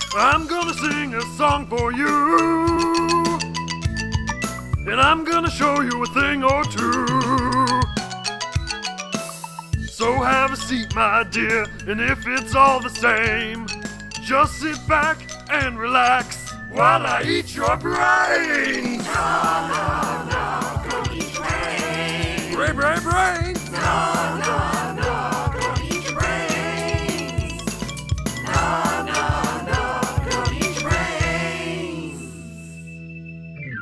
I'm gonna sing a song for you, and I'm gonna show you a thing or two. So have a seat, my dear, and if it's all the same, just sit back and relax while I eat your brains. No, don't eat brains. Brain. No.